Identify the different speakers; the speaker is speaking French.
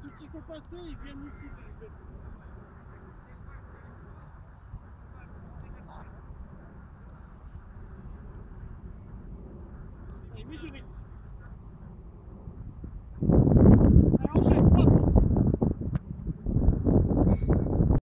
Speaker 1: Ceux qui sont passés, ils viennent ici, s'il vous plaît. Allez, mets du riz.